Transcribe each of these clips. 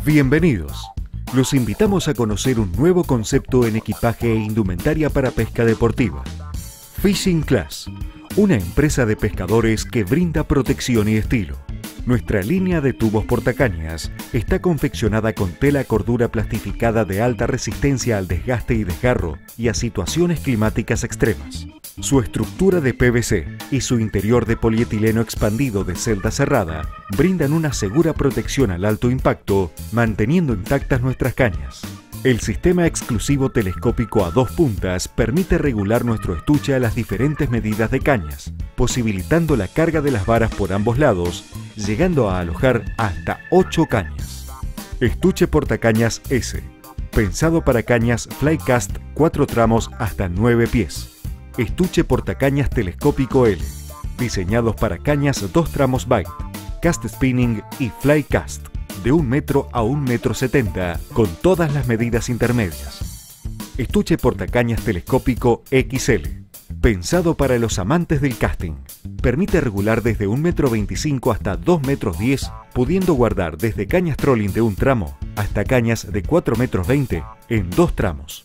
Bienvenidos. Los invitamos a conocer un nuevo concepto en equipaje e indumentaria para pesca deportiva. Fishing Class, una empresa de pescadores que brinda protección y estilo. Nuestra línea de tubos portacañas está confeccionada con tela cordura plastificada de alta resistencia al desgaste y desgarro y a situaciones climáticas extremas. Su estructura de PVC y su interior de polietileno expandido de celda cerrada brindan una segura protección al alto impacto, manteniendo intactas nuestras cañas. El sistema exclusivo telescópico a 2 puntas permite regular nuestro estuche a las diferentes medidas de cañas, posibilitando la carga de las varas por ambos lados, llegando a alojar hasta 8 cañas. Estuche portacañas S, pensado para cañas Flycast 4 tramos hasta 9 pies. Estuche portacañas telescópico L, diseñados para cañas 2 tramos Bite, Cast Spinning y Flycast, de 1 metro a 1,70 m, con todas las medidas intermedias. Estuche portacañas telescópico XL, pensado para los amantes del casting. Permite regular desde 1,25 m hasta 2,10 m, pudiendo guardar desde cañas trolling de 1 tramo hasta cañas de 4,20 m en 2 tramos.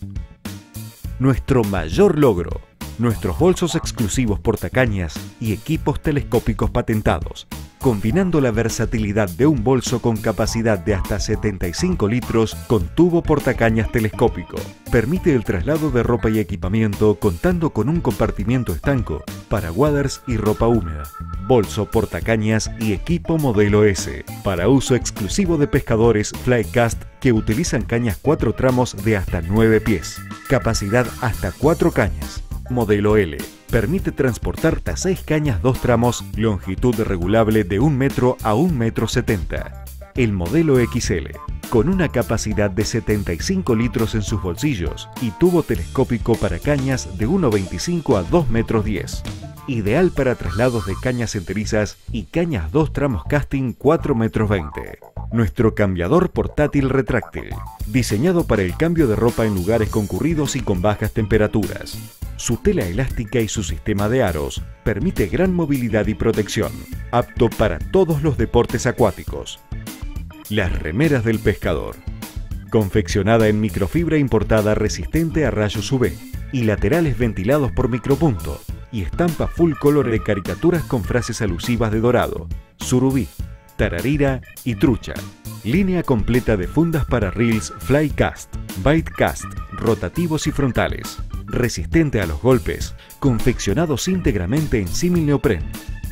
Nuestro mayor logro: nuestros bolsos exclusivos portacañas y equipos telescópicos patentados, combinando la versatilidad de un bolso con capacidad de hasta 75 litros con tubo portacañas telescópico. Permite el traslado de ropa y equipamiento contando con un compartimiento estanco para waders y ropa húmeda. Bolso portacañas y equipo modelo S, para uso exclusivo de pescadores Flycast que utilizan cañas 4 tramos de hasta 9 pies. Capacidad hasta 4 cañas. Modelo L. Permite transportar hasta 6 cañas 2 tramos, longitud regulable de 1 metro a 1,70 m. El modelo XL, con una capacidad de 75 litros en sus bolsillos y tubo telescópico para cañas de 1,25 a 2,10 metros. Ideal para traslados de cañas enterizas y cañas 2 tramos casting 4,20 metros. Nuestro cambiador portátil retráctil, diseñado para el cambio de ropa en lugares concurridos y con bajas temperaturas. Su tela elástica y su sistema de aros permite gran movilidad y protección, apto para todos los deportes acuáticos. Las remeras del pescador, confeccionada en microfibra importada resistente a rayos UV y laterales ventilados por micropunto, y estampa full color de caricaturas con frases alusivas de dorado, surubí, tararira y trucha. Línea completa de fundas para reels Flycast, Bitecast, rotativos y frontales. Resistente a los golpes, confeccionados íntegramente en símil neopren.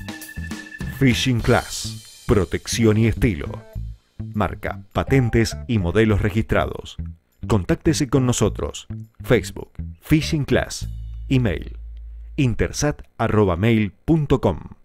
Fishing Class, protección y estilo. Marca, patentes y modelos registrados. Contáctese con nosotros. Facebook, Fishing Class. Email, intersat@mail.com.